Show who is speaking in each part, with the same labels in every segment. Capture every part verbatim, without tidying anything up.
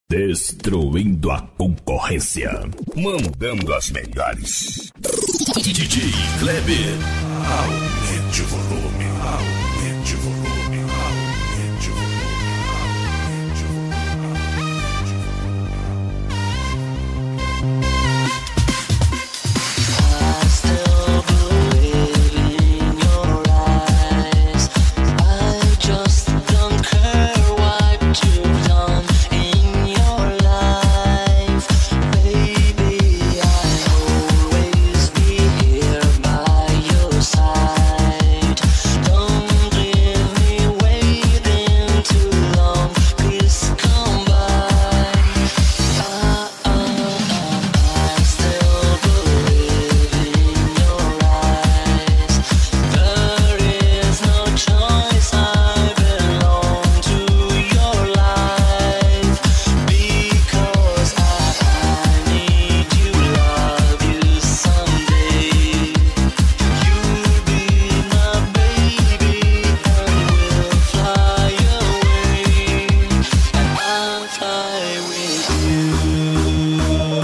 Speaker 1: Destruindo a concorrência. Mandando as melhores. D J Kleber. Aumente o volume. Aumente o volume. Aumente o volume.
Speaker 2: I still believe in your eyes. I just don't care what you've done in your life. Baby, I'll always be here by your side. Don't leave me waiting too long. Please come by. I, I, I, I still believe in your eyes. There is no choice. I belong to your life because I, I need you, love you someday. You'll be my baby and we'll fly away and I'll fly with you.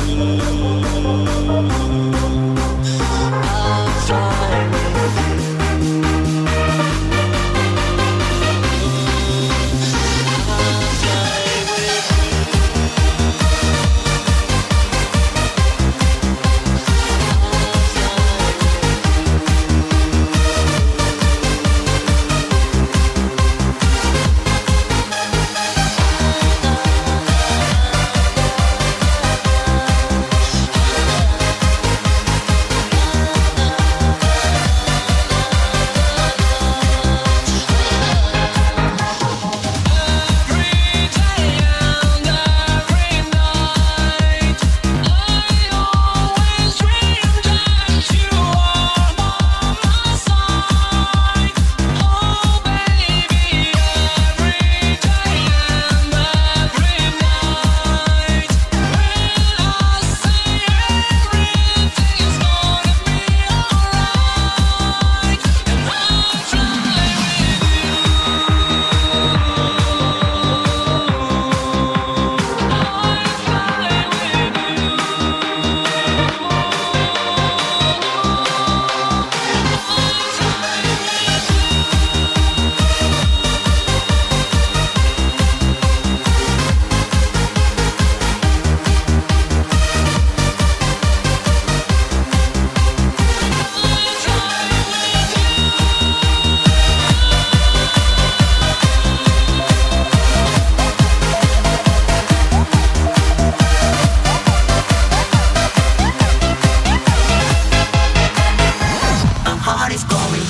Speaker 2: I'll fly with you. I'll fly with Every day and every night, I always dream that you are by my side. Oh baby, every day and every night, when I say everything's gonna be alright, and I'll fly with you. My heart is going.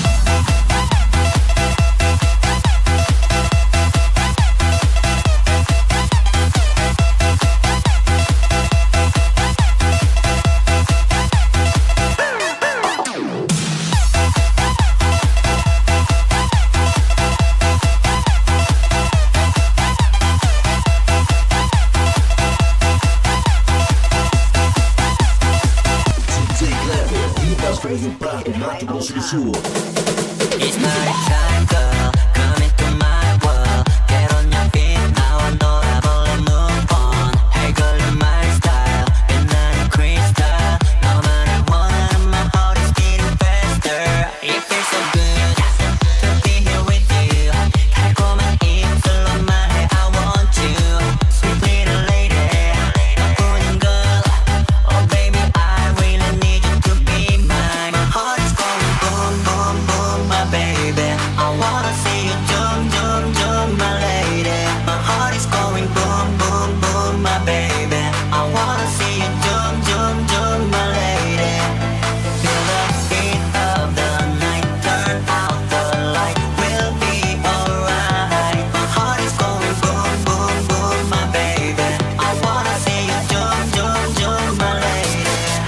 Speaker 1: D J Kleber, Lucas Fez o Prato, Mato Grosso do Sul.
Speaker 2: It's party time, girl. Come into my world. Get on your feet now and adorable and move on. Hey girl, you're my style. 빛나는 crystal. 너만 I want and my heart is beating faster. It feels so good to be here with you. 달콤한 입술로 말해 I want you. Sweet little lady, 너뿐인 girl. Oh baby, I really need you to be mine. My heart is going boom, boom, boom, my baby. I wanna see you zoom, zoom, zoom, my lady. My heart is going boom, boom, boom, my baby. I wanna see you zoom, zoom, zoom, my lady. Feel the beat of the night, turn out the light, we'll be alright. My heart is going boom, boom, boom, my baby. I wanna see you zoom, zoom, zoom, my lady.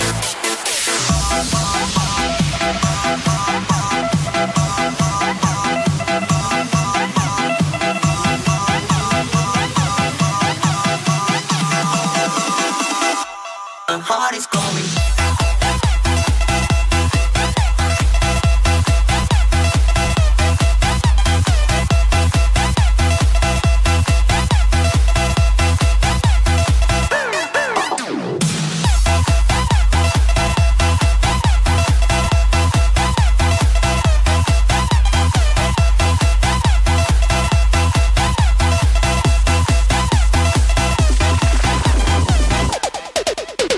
Speaker 2: My heart is going.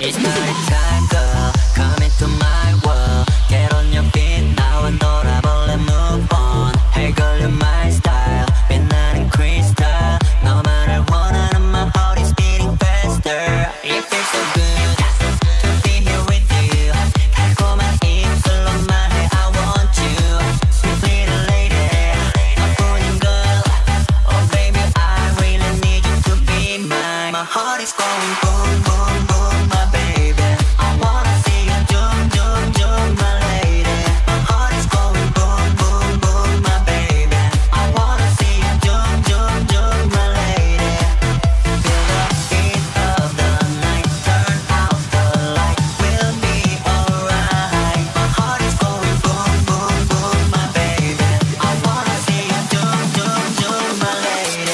Speaker 2: It's my time, girl. Come into my world. Get on your feet now and 돌아볼래, move on. Hey girl, you're my style. 빛나는 crystal. 너만을 원하는 my heart is beating faster. It feels so good to be here with you. 달콤한 입술로 말해 I want you. Sweet little lady, 너뿐인 girl. Oh baby, I really need you to be mine. My heart is going boom, boom, boom, my baby. I wanna see you zoom, zoom, zoom, my lady. My heart is going boom, boom, boom, my baby. I wanna see you zoom, zoom, zoom, my lady. Feel the heat of the night, turn out the light, we'll be alright. My heart is going boom, boom, boom, my baby. I wanna see you zoom, zoom, zoom, my lady.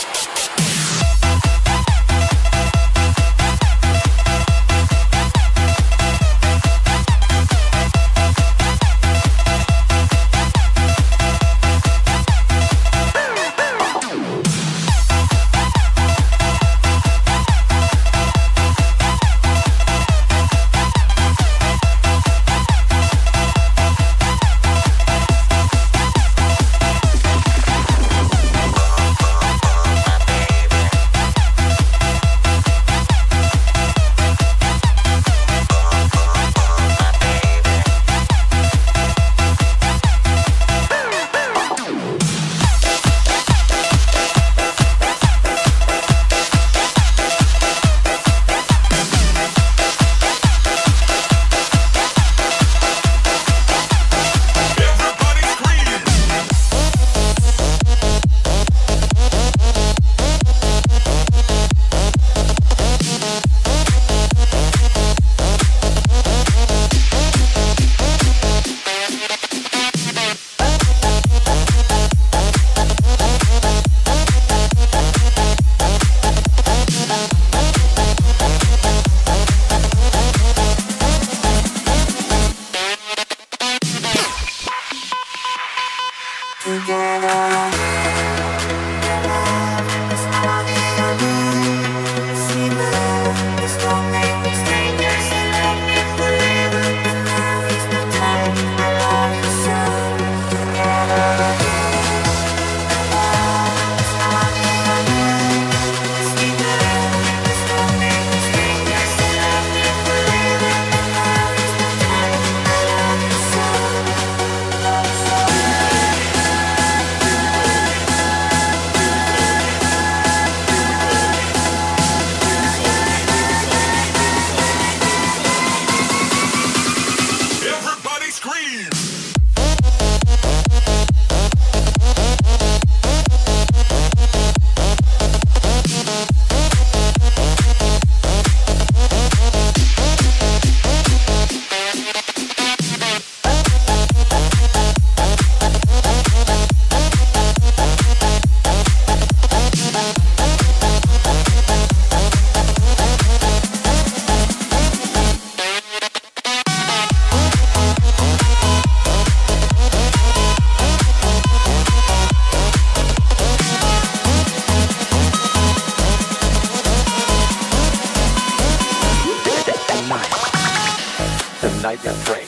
Speaker 1: Night and train.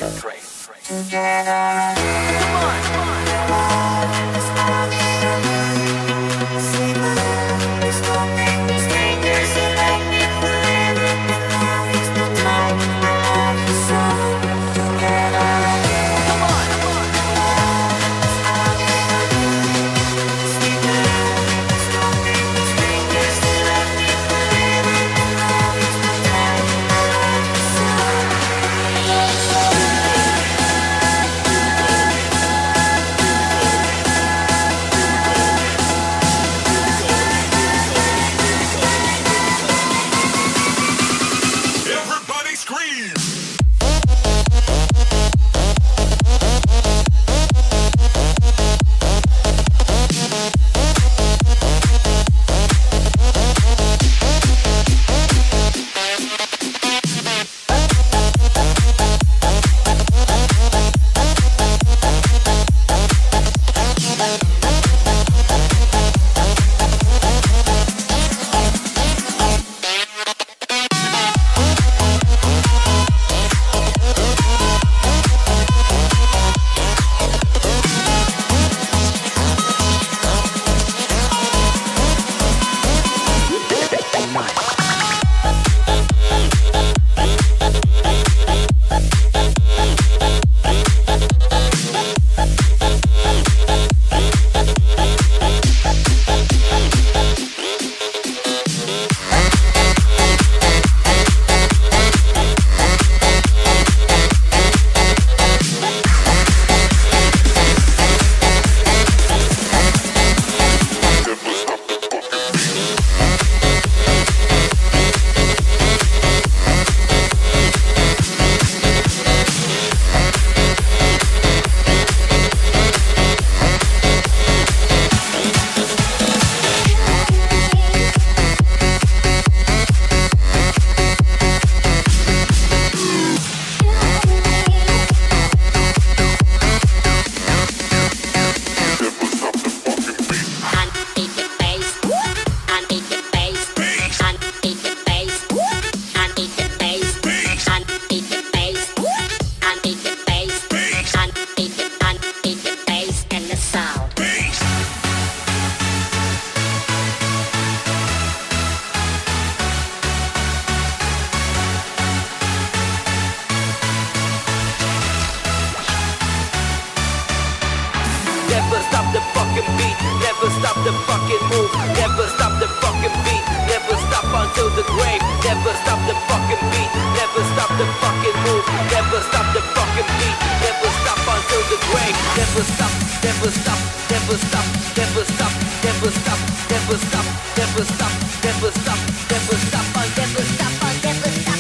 Speaker 3: fucking beat, never stop the fucking move, never stop the fucking beat, never stop until the grave, never stop the fucking beat, never stop the fucking move, never stop the fucking beat, never stop until the grave, never stop, never stop, never stop, never stop, never stop, never stop, never stop, never stop, never stop, never stop, never stop, never stop,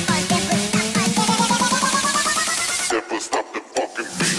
Speaker 3: never stop the fucking beat.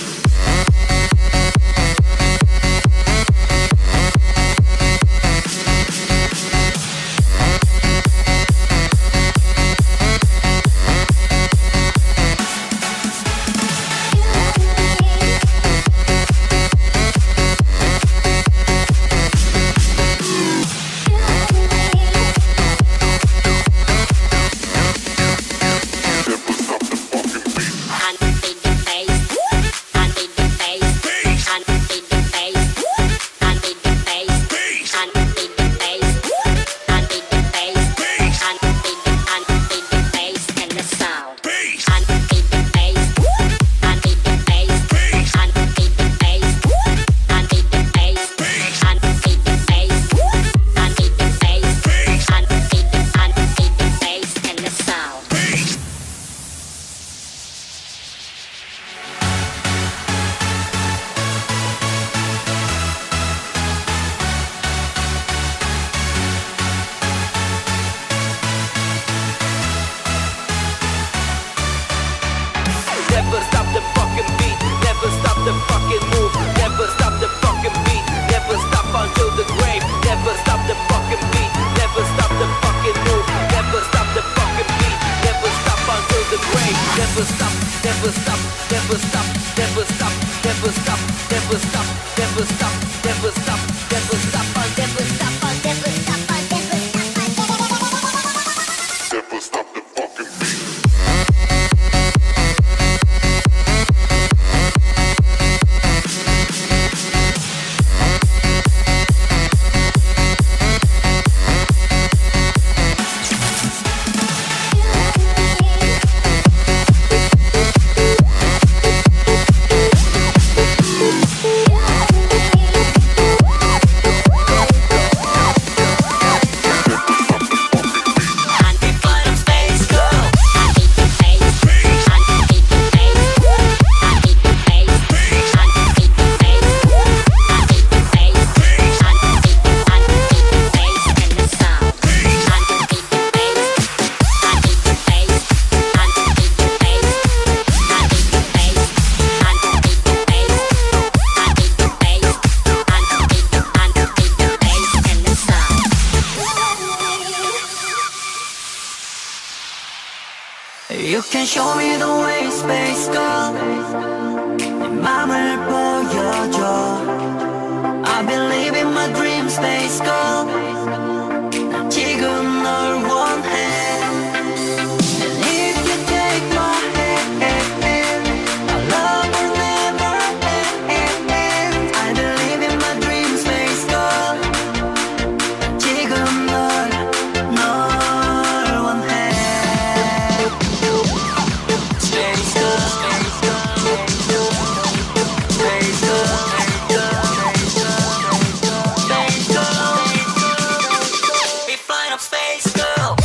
Speaker 3: Never stop the fucking beat, never stop the fucking move, never stop the fucking beat, never stop until the grave, never stop the fucking beat, never stop the fucking move, never stop the fucking beat, never stop until the grave, never stop, never stop, never stop, never stop, never stop, never stop, never stop, never stop, never stop, never stop, never stop, never stop the fucking beat.
Speaker 2: You can show me the way, space girl. 네 맘을 보여줘. I believe in my dream, space girl. 난 지금 널 원해. And if you take my hand, our love will never end. I believe in my dream, space girl. 난 지금 널, 널 원해. Space girl, space girl, space girl, space girl, space girl, we flying up, space girl.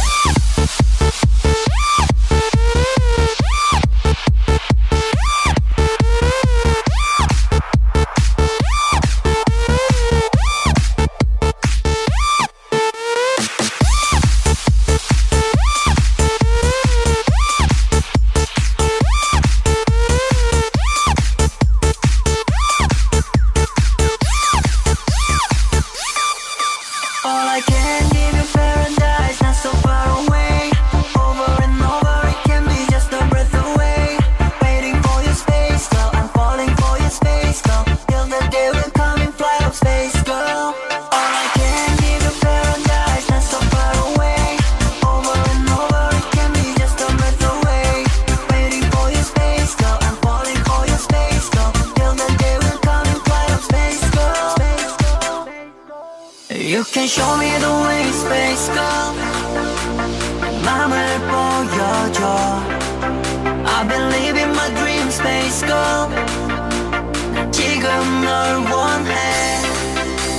Speaker 2: All I can give you paradise, not so far away. Over and over, it can be just a breath away. Waiting for your space, girl, I'm falling for your space, girl. Till the day will come and fly up, space girl. All I can give you paradise, not so far away. Over and over, it can be just a breath away. Waiting for your space, girl, I'm falling for your space, girl. Till the day will come and fly up, space girl. You can show me the way, space girl. 내 맘을 보여줘. I believe in my dream, space girl. 난 지금 널 원해.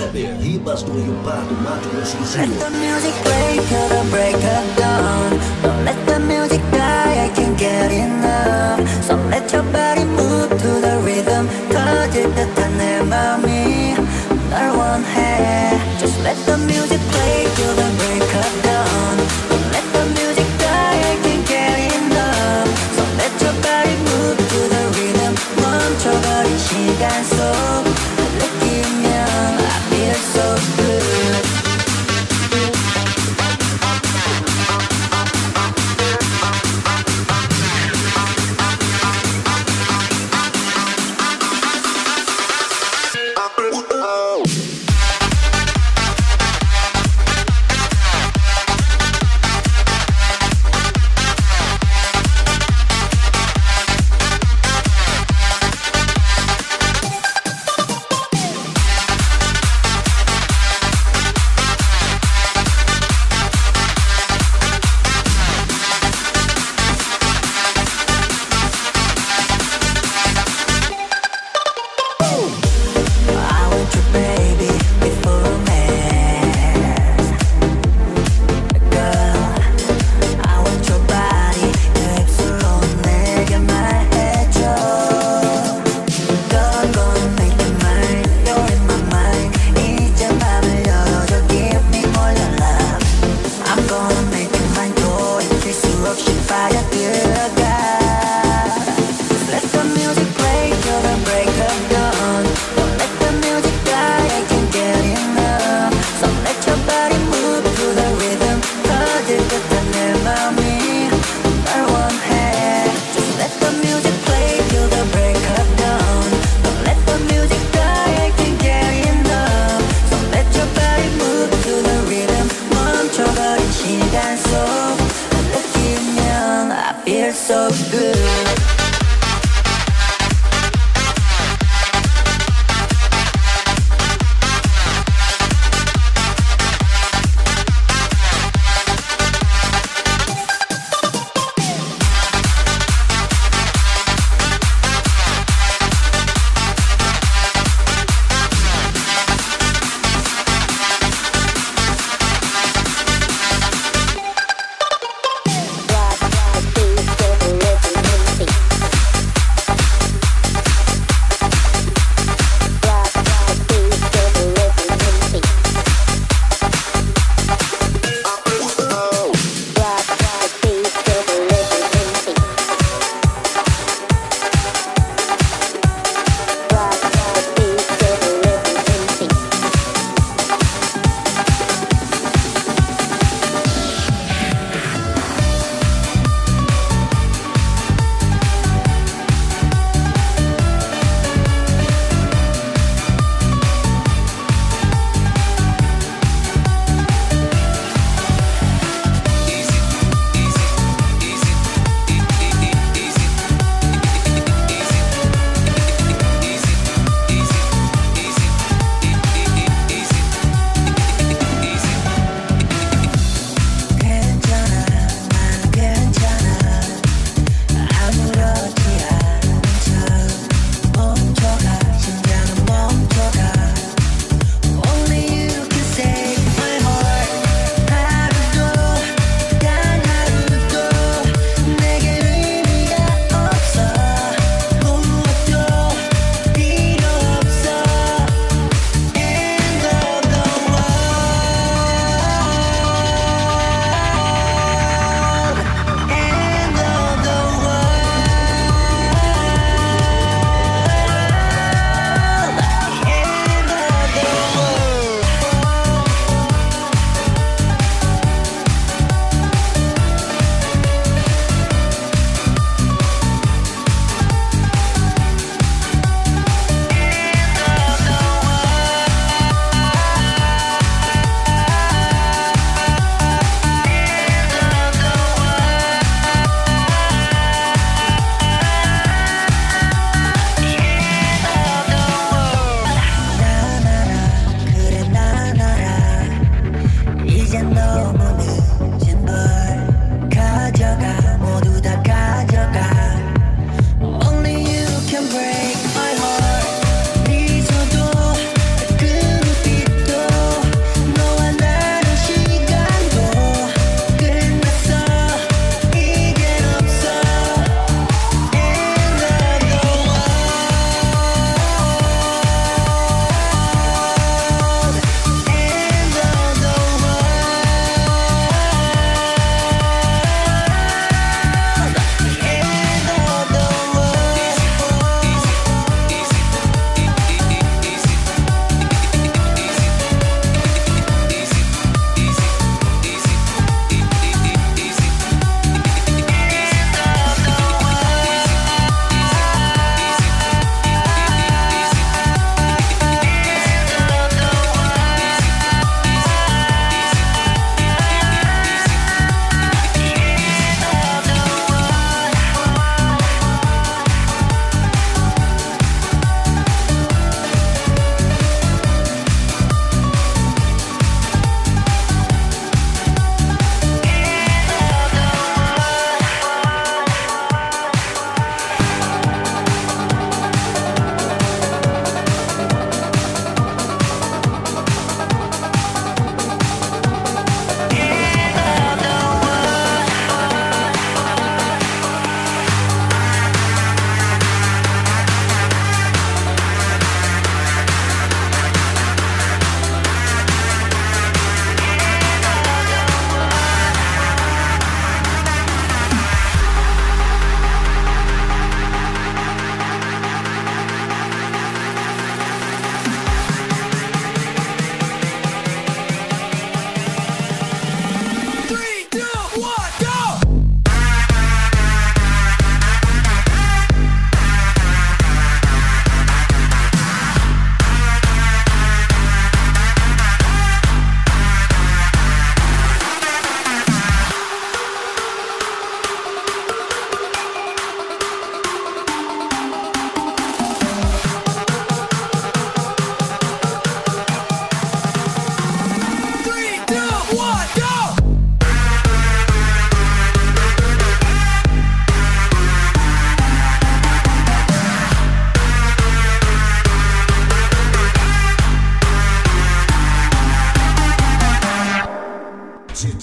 Speaker 1: Kleber, Ribas do Rio Pardo, Mato Grosso do Sul.
Speaker 2: Let the music play till the break of dawn. Don't let the music die, I can't get enough. So let your body move to the rhythm. 터질 듯한 내 맘이 널 원해. Just let the music play till the break of dawn. Don't let the music die, I can't get enough. So let your body move to the rhythm. 멈춰버린 시간 속 느끼면 I feel so good.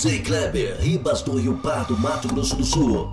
Speaker 1: C Kleber, Ribas do Rio Pardo, Mato Grosso do Sul.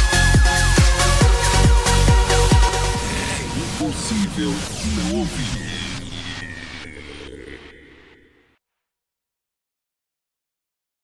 Speaker 1: Impossível não ouvir.